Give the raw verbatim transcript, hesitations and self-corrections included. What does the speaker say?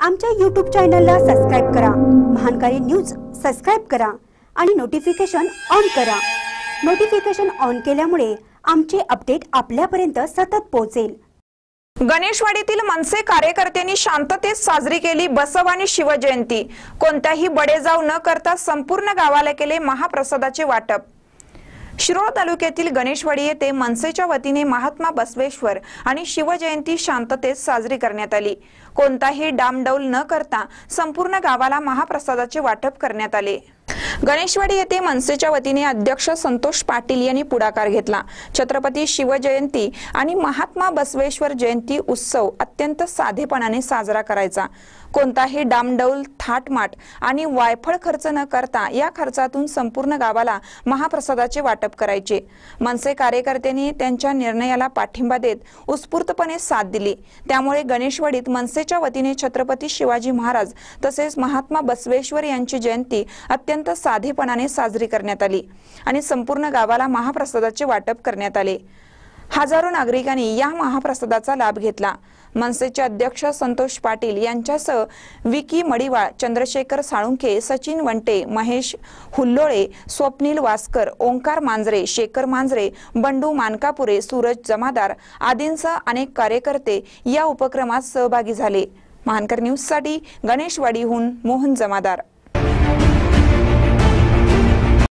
आमच्या यूट्यूब चॅनलला सबस्क्राइब करा, महानकारी न्यूज सबस्क्राइब करा आणि नोटिफिकेशन ऑन करा। नोटिफिकेशन ऑन केल्यामुळे आमचे अपडेट आपल्यापर्यंत सतत पोहोचेल। गणेशवाडीतील मनसे कार्यकर्त्यांनी शांततेत साजरी केली बसवानी शिवजयंती। कोणत्याही बडेजाव न करता संपूर्ण गावाला केले महाप्रसादाचे वाटप। शिरोळ तालुक्यातील गणेशवाडी येथे मनसेच्या वतीने महात्मा बसवेश्वर आणि शिवजयंती शांततेत साजरी करण्यात आली। कोणताही डामडौल न करता संपूर्ण गावाला महाप्रसादाचे वाटप करण्यात आले। गणेशवाडी येथे मनसेच्या वतीने अध्यक्ष संतोष पाटील यांनी पुढाकार घेतला। छत्रपती शिवजयंती आणि महात्मा बसवेश्वर जयंती उत्सव अत्यंत साधेपणाने साजरा करायचा। कोणताही डामडौल थाटमाट आणि वायफळ खर्च न करता या खर्चातून संपूर्ण गावाला महाप्रसादाचे वाटप करायचे। मनसे कार्यकर्त्यांनी त्यांच्या निर्णयाला पाठिंबा देत उत्स्फूर्तपणे साथ दिली। त्यामुळे गणेशवाडीत मनसेच्या वतीने छत्रपती शिवाजी महाराज तसेच महात्मा बसवेश्वर यांची जयंती अत्यंत साधेपणाने साजरी करण्यात आली आणि संपूर्ण गावाला महाप्रसादाचे वाटप करण्यात आले। हजारो नागरिकांनी या महाप्रसादाचा लाभ घेतला। मनसेचे अध्यक्ष संतोष पाटील यांच्यासह विकी मडिवाळ, चंद्रशेखर साळुंखे, सचिन वंटे, महेश हुल्लोळे, स्वप्नील वास्कर, ओंकार मांजरे, शेखर मांजरे, बंडू मानकापुरे, सूरज जमादार आदींसह अनेक कार्यकर्ते या उपक्रमात सहभागी झाले। महानकर न्यूज साठी गणेशवाडीहून मोहन जमादार।